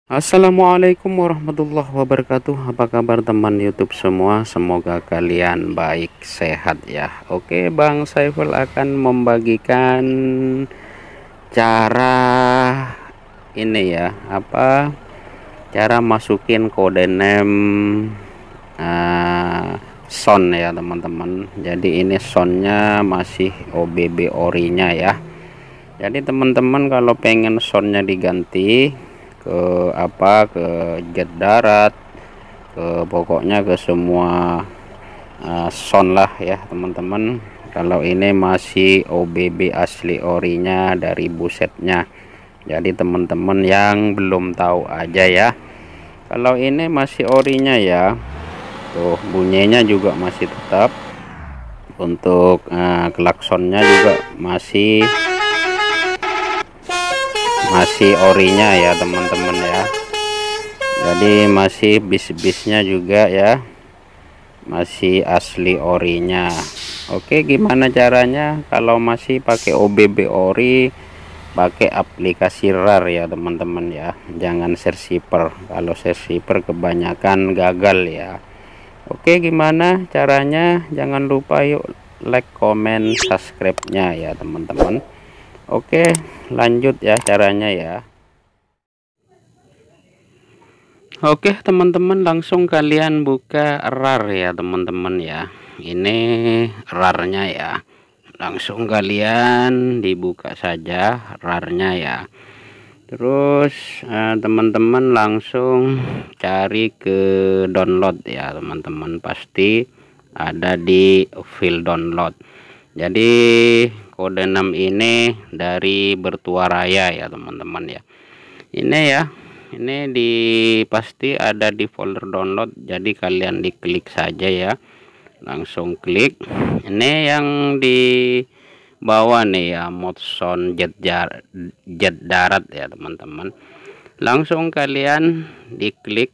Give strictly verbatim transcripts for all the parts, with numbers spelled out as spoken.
Assalamualaikum warahmatullahi wabarakatuh. Apa kabar teman YouTube semua? Semoga kalian baik sehat ya. Oke, Bang Saiful akan membagikan cara ini ya, apa cara masukin kode name uh, sound ya teman-teman. Jadi ini soundnya masih O B B orinya ya. Jadi teman-teman kalau pengen soundnya diganti ke apa ke jet darat, ke pokoknya ke semua uh, sound lah ya teman-teman. Kalau ini masih O B B asli orinya dari busetnya, jadi teman-teman yang belum tahu aja ya. Kalau ini masih orinya ya, tuh bunyinya juga masih tetap. Untuk uh, klaksonnya juga masih masih orinya ya teman-teman ya. Jadi masih bis-bisnya juga ya masih asli orinya. Oke, gimana caranya kalau masih pakai O B B ori? Pakai aplikasi RAR ya teman-teman ya, jangan Searchiper. Kalau Searchiper kebanyakan gagal ya. Oke, gimana caranya? Jangan lupa yuk like, comment, subscribe-nya ya teman-teman. Oke, lanjut ya caranya ya. Oke teman-teman, langsung kalian buka RAR ya teman-teman ya. Ini RAR-nya ya. Langsung kalian dibuka saja RAR-nya ya. Terus teman-teman eh, langsung cari ke download ya teman-teman. Pasti ada di file download. Jadi kode enam ini dari Bertuaraya ya teman-teman ya. Ini ya. Ini di pasti ada di folder download, jadi kalian diklik saja ya, langsung klik. Ini yang di bawah nih ya, mode sound jet, jar, jet darat ya teman-teman. Langsung kalian diklik,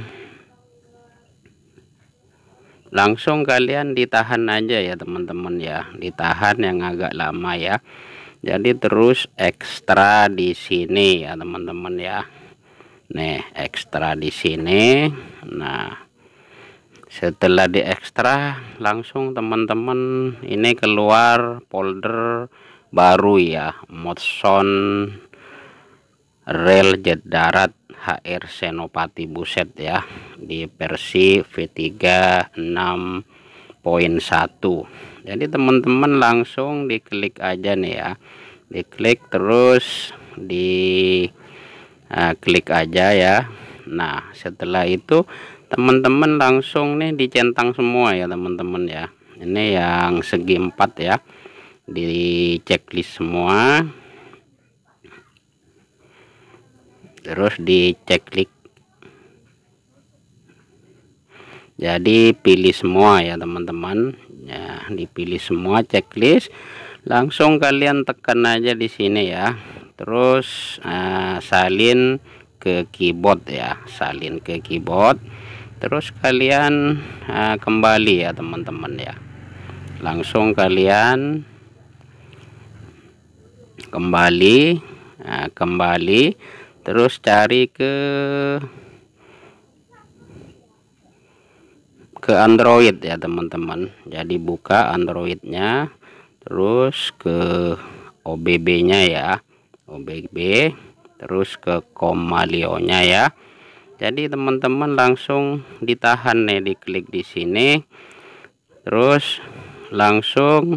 langsung kalian ditahan aja ya teman-teman ya, ditahan yang agak lama ya. Jadi terus ekstra di sini ya teman-teman ya. Nih ekstra di sini. Nah setelah di ekstra langsung teman-teman ini keluar folder baru ya, mode sound rel jet darat H R Senopati Buset ya, di versi V tiga enam titik satu. Jadi teman-teman langsung diklik aja nih ya, diklik terus di Nah, klik aja ya. Nah setelah itu teman-teman langsung nih dicentang semua ya teman-teman ya. Ini yang segi empat ya, di checklist semua, terus di checklist. Jadi pilih semua ya teman-teman ya, dipilih semua checklist. Langsung kalian tekan aja di sini ya. Terus uh, salin ke keyboard ya, salin ke keyboard. Terus kalian uh, kembali ya teman-teman ya. Langsung kalian kembali, uh, kembali. Terus cari ke ke Android ya teman-teman. Jadi buka Androidnya, terus ke O B B-nya ya. O B B, terus ke Komalio-nya ya. Jadi teman-teman langsung ditahan nih, diklik di sini, terus langsung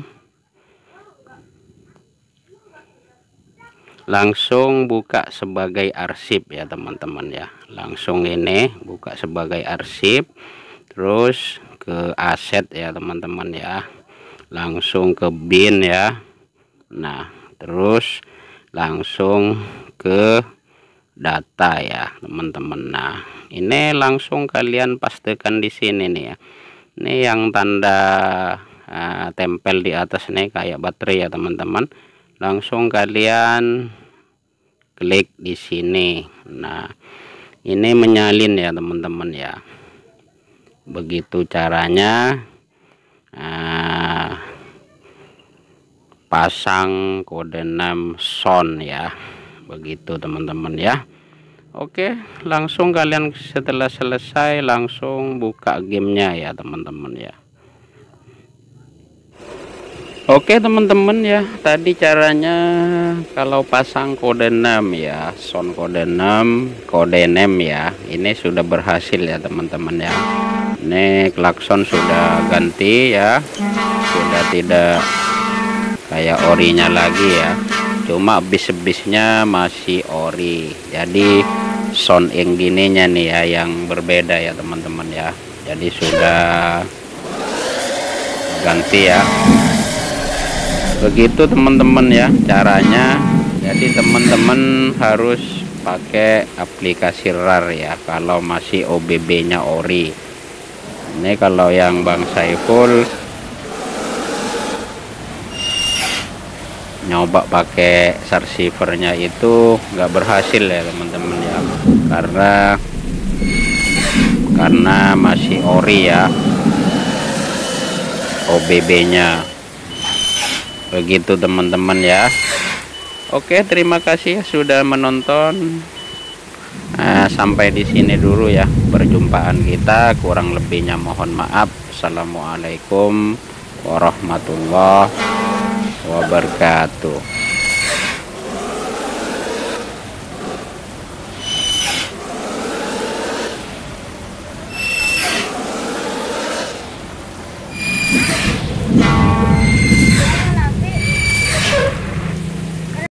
langsung buka sebagai arsip ya teman-teman ya. Langsung ini buka sebagai arsip, terus ke aset ya teman-teman ya. Langsung ke bin ya. Nah terus langsung ke data ya teman-teman. Nah ini langsung kalian pastikan di sini nih ya. Ini yang tanda uh, tempel di atas nih kayak baterai ya teman-teman. Langsung kalian klik di sini. Nah ini menyalin ya teman-teman ya. Begitu caranya uh, pasang kode enam sound ya, begitu teman-teman ya. Oke, langsung kalian setelah selesai langsung buka gamenya ya teman-teman ya. Oke teman-teman ya, tadi caranya kalau pasang kode enam ya, sound kode enam, kode enam ya, ini sudah berhasil ya teman-teman ya. Ini klakson sudah ganti ya, sudah tidak kayak orinya lagi ya, cuma bis-bisnya masih ori. Jadi sound yang gininya nih ya yang berbeda ya teman-teman ya. Jadi sudah ganti ya. Begitu teman-teman ya caranya. Jadi teman-teman harus pakai aplikasi R A R ya kalau masih O B B nya ori. Ini kalau yang Bang Saiful nyoba pakai receivernya itu nggak berhasil ya teman-teman ya, karena karena masih ori ya O B B nya. Begitu teman-teman ya. Oke, terima kasih sudah menonton. Nah, sampai di sini dulu ya perjumpaan kita, kurang lebihnya mohon maaf. Assalamualaikum warahmatullahi wabarakatuh.